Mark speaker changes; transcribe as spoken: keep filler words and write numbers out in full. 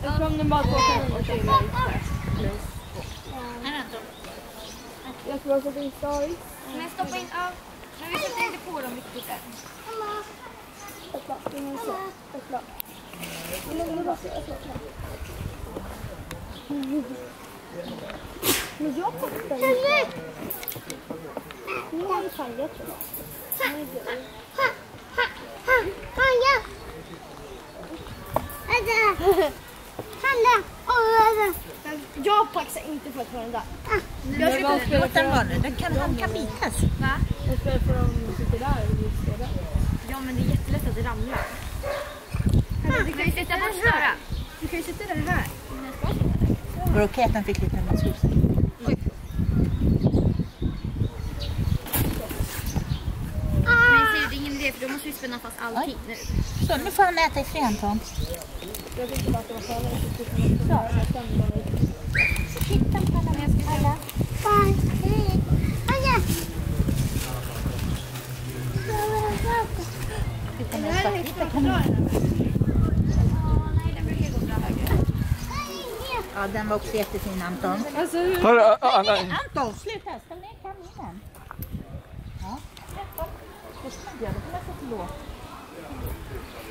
Speaker 1: Jag tror om den bara två kaniner till plus. Jag tror att det är stories.
Speaker 2: Men stoppa in av. Men vi sätter inte på dem riktigt där.
Speaker 1: Stoppa, det är en så. Stoppa. Men jag fattar inte. Nu har vi färgat det. Jag paxar inte för att få den där.
Speaker 3: Jag ska låta den vara nu. Den kan, han kan bitas.
Speaker 2: Va?
Speaker 1: Jag spelar för dem som sitter där och just det där.
Speaker 2: Ja, men det är jättelätt att det ramlar. Du kan ju sätta den här. Du kan ju sätta den här.
Speaker 3: Var det okej att den fick lite med huset?
Speaker 2: Men ser det ingen idé, för då måste vi spänna fast allting nu.
Speaker 3: Så, nu får han äta i fred, Anton.
Speaker 1: Jag tänkte bara att det var farligt.
Speaker 3: Titta på alla. alla. Titta med svartvita kaniner. Ja, den var också jättefin, Anton.
Speaker 1: Alltså, hur...
Speaker 4: Hör, ah, nej.
Speaker 3: Anton, sluta! Ställ ner kaninen. Ja, det ska man göra. Det får man sätta låt.